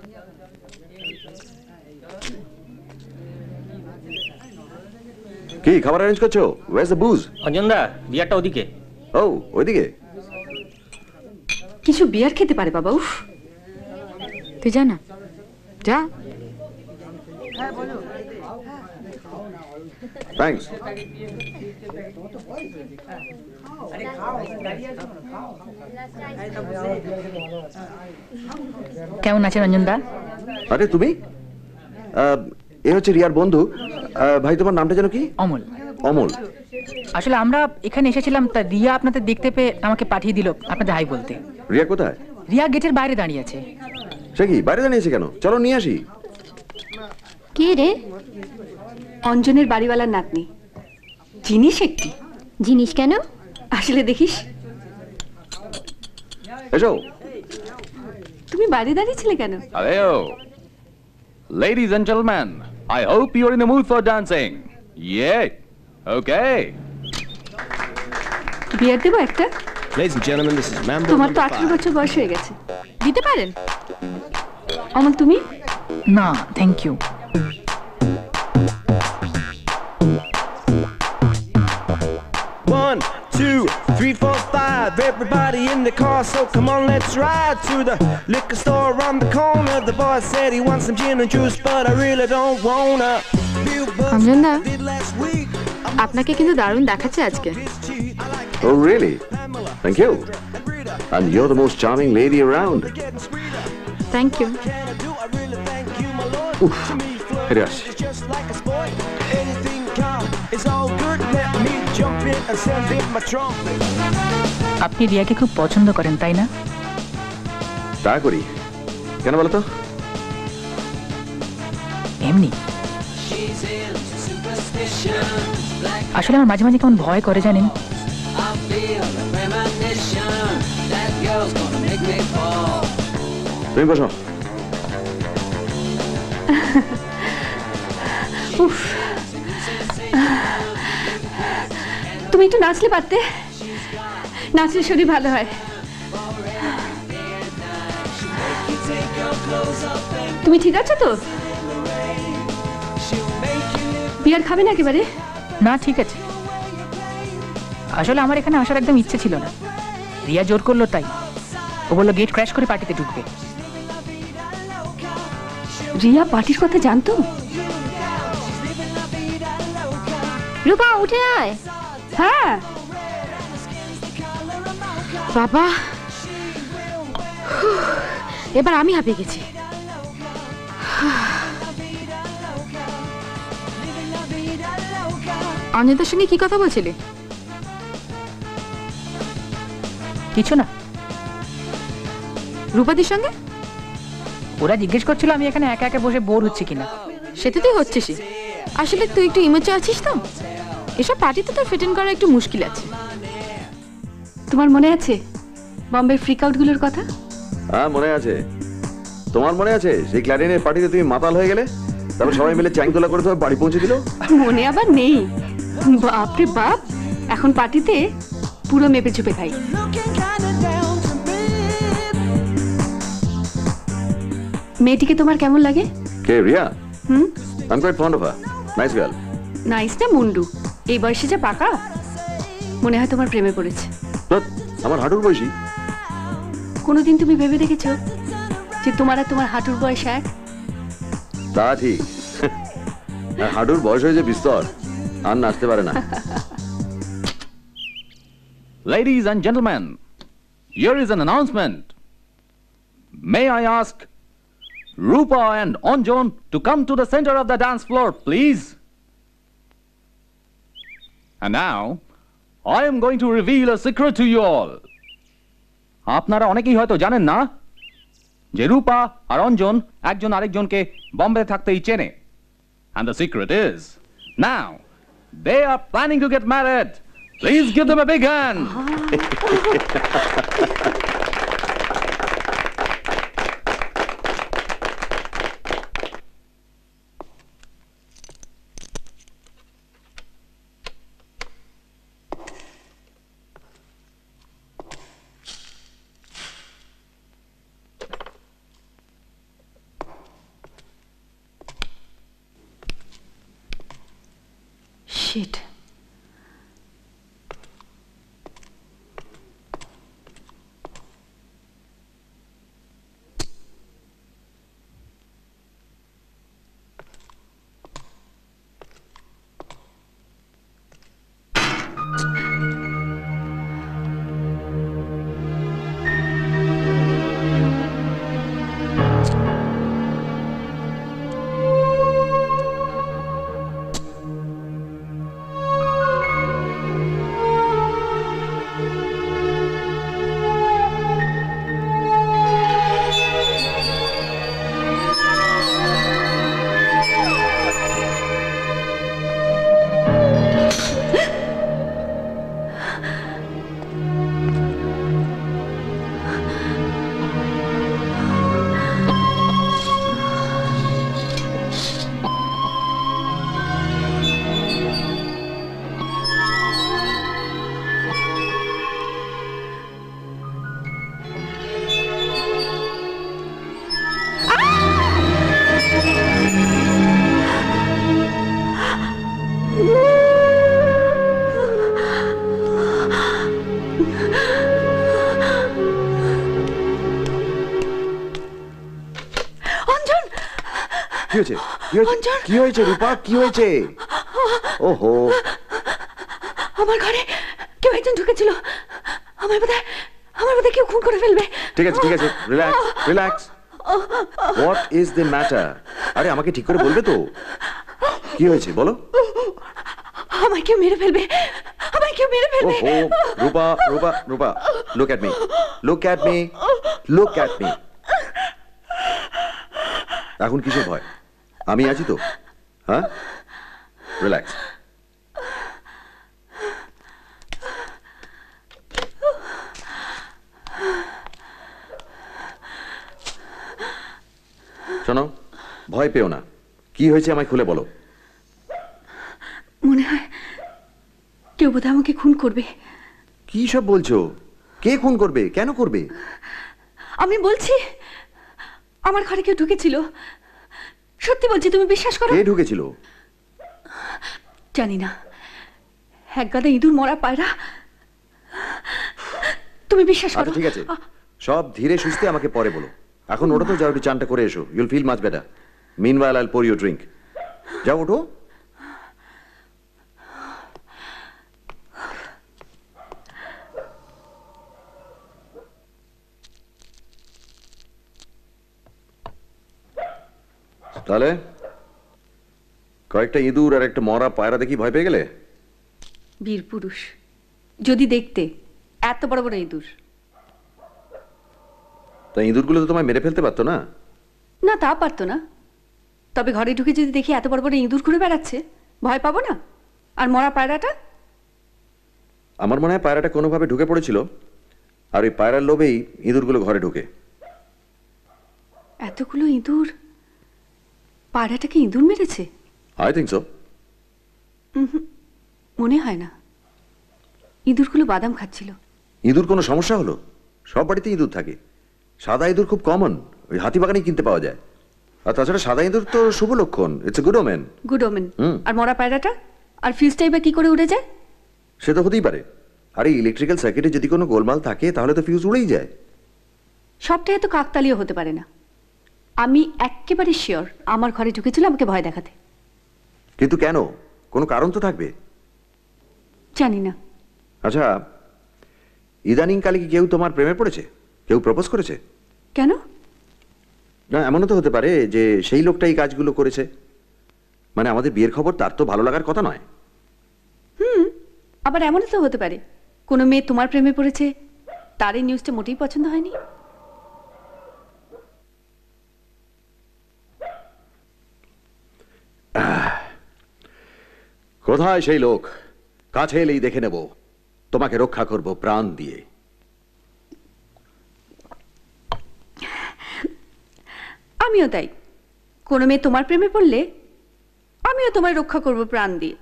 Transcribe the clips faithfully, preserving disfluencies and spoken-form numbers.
কি খাবার অ্যারেঞ্জ করছো? ওয়্যারস দ্য বুজ? অঞ্জনদা, বিয়ারটা ওদিকে। ও, ওইদিকে। কিছু বিয়ার খেতে পারে বাবা। উফ, তুই যা না, যা। থ্যাঙ্কস। কেমন আছেন অঞ্জনদা? আরে তুমি? এ হচ্ছে রিয়ার বন্ধু। ভাই তোমার নামটা যেন কি? অমল। অমল। আসলে আমরা এখানে এসেছিলাম, তা রিয়া আপনাদের দেখতে পেয়ে আমাকে পাঠিয়ে দিল আপনাদের হাই বলতে। রিয়া কোথায়? রিয়া গেটের বাইরে দাঁড়িয়ে আছে। সে কি বাইরে দাঁড়িয়েছে কেন? চলো নিয়ে আসি। কে রে? অঞ্জনের বাড়িওয়ালার নাতনি। জিনিস একটি। জিনিস কেন? আসলে দেখিস। এসো। তুমি বাইরে দাঁড়িয়েছিলে কেন? Hello. Ladies and gentlemen, I hope you're in the mood for dancing. Yeah. Okay. বিয়ার দেবো একটা? Ladies and gentlemen, this is Mambo. তোমার তো আঠারো বছর বয়স হয়ে গেছে, দিতে পারেন। অমল তুমি? না, thank you. One, two, three, four, five. Everybody in the car, so come on, let's ride to the liquor store around the corner. The boy said he wants some gin and juice, but I really don't wanna. অঞ্জনদা, আপনাকে কিন্তু দারুণ দেখাচ্ছে আজকে। Oh really? Thank you. And you're the most charming lady around. Thank you. উফ, হেরে আসছি। আপনি রিয়াকে খুব পছন্দ করেন, তাই না? তা করি। কেন বলো তো? এমনি। আসলে আমার মাঝে মাঝে কেমন ভয় করে জানেন? তুমি বসো। উফ, তুমি একটু নাচলে পারতে। নাচলে শরীর ভালো হয়। তুমি ঠিক আছো তো? বিয়ার খাবে না একেবারে? না, ঠিক আছে। আসলে আমার এখানে আসার একদম ইচ্ছে ছিল না, রিয়া জোর করলো তাই। ও বললো গেট ক্র্যাশ করে পার্টিতে ঢুকবে। রিয়া পার্টির কথা জানতো? রূপা উঠে আয়। হ্যাঁ বাবা, এবার আমি হাঁপিয়ে গেছি। অঞ্জনদার সঙ্গে কি কথা বলছিলি? কিছু না। রূপাদির সঙ্গে? ওরা জিজ্ঞেস করছিল আমি এখানে একা একা বসে বোর হচ্ছে কিনা। সেটা তুই হচ্ছিস। আসলে তুই একটু ইমেচে আছিস তো, এসব পার্টিতে তোর ফিট ইন করা একটু মুশকিল আছে। তোমার মনে আছে বম্বে ফ্রিক আউট গুলোর কথা? হ্যাঁ মনে আছে। তোমার মনে আছে সেই ক্লারিনের পার্টিতে তুমি মাতাল হয়ে গেলে, তারপর সবাই মিলে চ্যাংদোলা করে তোমার বাড়ি পৌঁছে দিল? মনে আবার নেই? বাপরে বাপ, এখন পার্টিতে পুরো মেপে চুপে খাই। মেয়েটিকে তোমার কেমন লাগে? কে, রিয়া? হুম, I'm quite fond of her. Nice girl. Nice না মুন্ডু? এই বয়সে যা পাকা, মনে হয় তোমার প্রেমে পড়েছে। ধ্যাৎ, আমার হাঁটুর বয়সী। কোনোদিন তুমি ভেবে দেখেছো যে তোমার আর তোমার হাঁটুর বয়স এক? তা ঠিক। হাঁটুর বয়স হয়েছে বিস্তর, আর নাচতে পারে না। Ladies and gentlemen, here is an announcement. May I ask Rupa and Anjan to come to the center of the dance floor, please? And now, I am going to reveal a secret to you all. আপনারা অনেকেই হয়তো জানেন না যে রূপা আর অঞ্জন একজন আরেকজনকে বম্বে থাকতেই চেনে। And the secret is, now, they are planning to get married. Please give them a big hand. Shit. কি হয়েছে কি হয়েছে কি হয়েছে রূপা কি হয়েছে? ওহো, আমার ঘরে কেউ একজন ঢুকেছিল। আমার বোধহয় আমার বোধহয় কেউ খুন করে ফেলবে। ঠিক আছে ঠিক আছে, relax relax. What is the matter? আরে আমাকে ঠিক করে বলবে তো কি হয়েছে বলো। আমায় কেউ মেরে ফেলবে, আমায় কেউ মেরে ফেলবে। ওহো Rupa Rupa Rupa, look at me look at me look at me. এখন কিসের ভয়? আমি আছি তো, হ্যাঁ? রিল্যাক্স। শোনো, ভয় পেও না। কি হয়েছে আমায় খুলে বলো। মনে হয় কেউ বোধহয় আমাকে খুন করবে। কি সব বলছো? কে খুন করবে? কেন করবে? আমি বলছি আমার ঘরে কেউ ঢুকেছিল। সত্যি বলছি, তুমি বিশ্বাস করো। কে ঢুকেছিল? জানি না, এক গাদা ইঁদুর মরা পায়রা। তুমি বিশ্বাস করো। আচ্ছা ঠিক আছে, সব ধীরে সুস্থে আমাকে পরে বলো। এখন ওটা তো যাও, একটু চানটা করে এসো। You'll feel much better. Meanwhile I'll pour you drink. যাও ওঠো। তাহলে কয়েকটা ইঁদুর আর একটা মরা পায়রা দেখি ভয় পেয়ে গেলে? বীর পুরুষ যদি দেখতে এত বড় বড় ইঁদুর। তা ইঁদুরগুলো তো তোমায় মেরে ফেলতে পারতো না? না, তা পারতো না। তবে ঘরে ঢুকে যদি দেখি এত বড় বড় ইঁদুর ঘুরে বেড়াচ্ছে, ভয় পাবো না? আর মরা পায়রাটা? আমার মনে হয় পায়রাটা কোনোভাবে ঢুকে পড়েছিল, আর ওই পায়রার লোভেই ইঁদুরগুলো ঘরে ঢুকে। এতগুলো ইঁদুর পায়রাটাকে ইঁদুর মেরেছে? I think so. মনে হয় না। ইঁদুরগুলো বাদাম খাচ্ছিল। ইঁদুর কোনো সমস্যা হলো? সব বাড়িতে ইঁদুর থাকে। সাদা ইঁদুর খুব কমন, ওই হাতিবাগানেই কিনতে পাওয়া যায়। আর তাছাড়া সাদা ইঁদুর তো শুভ লক্ষণ, it's a good omen. Good omen. হুম। আর মরা পায়রাটা? আর ফিউজটাই বা কি করে উড়ে যায়? সে তো হতেই পারে। আর এই ইলেকট্রিক্যাল সার্কিটে যদি কোনো গোলমাল থাকে তাহলে তো ফিউজ উড়েই যায়। সবটাই এত কাকতালীয় হতে পারে না। আমি একেবারে শিওর আমার ঘরে ঢুকেছিল আমাকে ভয় দেখাতে। কিন্তু কেন? কোনো কারণ তো থাকবে। জানি না। আচ্ছা, ইদানিং কালে কি কেউ তোমার প্রেমে পড়েছে? কেউ প্রপোজ করেছে? কেন? না, এমনও তো হতে পারে যে সেই লোকটা এই কাজগুলো করেছে। মানে আমাদের বিয়ের খবর তার তো ভালো লাগার কথা নয়। আবার এমনও তো হতে পারে কোনো মেয়ে তোমার প্রেমে পড়েছে, তার এই নিউজটা মোটেই পছন্দ হয়নি। কোথায় সেই লোক? কাছে এলেই দেখে নেব। তোমাকে রক্ষা করব প্রাণ দিয়ে। আমিও তাই। কোনো মেয়ে তোমার প্রেমে পড়লে আমিও তোমায় রক্ষা করব প্রাণ দিয়ে।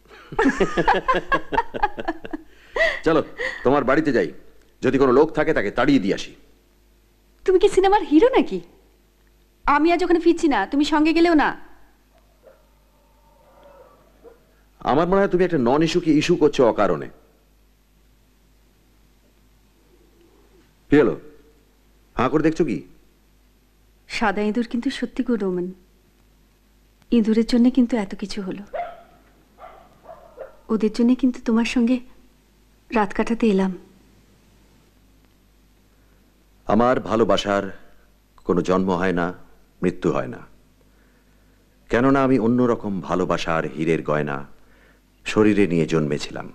চলো তোমার বাড়িতে যাই, যদি কোনো লোক থাকে তাকে তাড়িয়ে দিয়ে আসি। তুমি কি সিনেমার হিরো নাকি? আমি আজ ওখানে ফিরছি না, তুমি সঙ্গে গেলেও না। আমার মনে হয় তুমি একটা নন ইস্যুকে ইস্যু করছো অকারণে। কি হলো, হাঁ করে দেখছো কি? সাদা ইঁদুর কিন্তু সত্যি গো রোমান, ইঁদুরের জন্য কিন্তু এত কিছু হলো। ওদের জন্য কিন্তু তোমার সঙ্গে রাত কাটাতে এলাম। আমার ভালোবাসার কোনো জন্ম হয় না, মৃত্যু হয় না, কেননা আমি অন্যরকম ভালোবাসার হীরের গয়না শরীরে নিয়ে জন্মেছিলাম।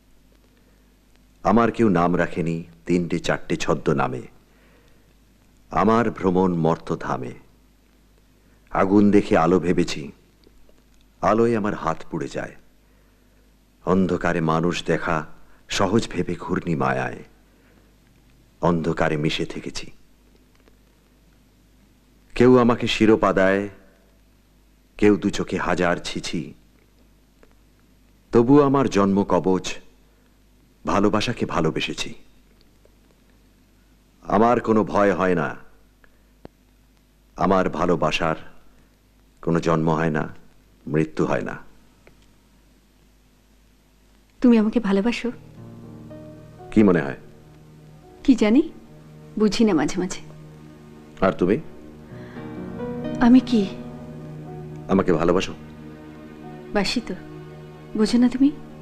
আমার কেউ নাম রাখেনি তিনটে চারটে ছদ্ম নামে। আমার ভ্রমণ মর্তধামে। আগুন দেখে আলো ভেবেছি, আলোয় আমার হাত পুড়ে যায়। অন্ধকারে মানুষ দেখা সহজ ভেবে ঘূর্ণি মায়ায় অন্ধকারে মিশে থেকেছি। কেউ আমাকে শিরোপা দেয়, কেউ দু চোখে হাজার ছিছি, তবু আমার জন্ম কবচ ভালোবাসাকে ভালোবেসেছি। আমার কোনো ভয় হয় না, আমার ভালোবাসার কোনো জন্ম হয় না, মৃত্যু হয় না। তুমি আমাকে ভালোবাসো? কি মনে হয়? কি জানি, বুঝি না মাঝে মাঝে। আর তুমি আমি কি আমাকে ভালোবাসো? বাসি তো, বোঝো না তুমি?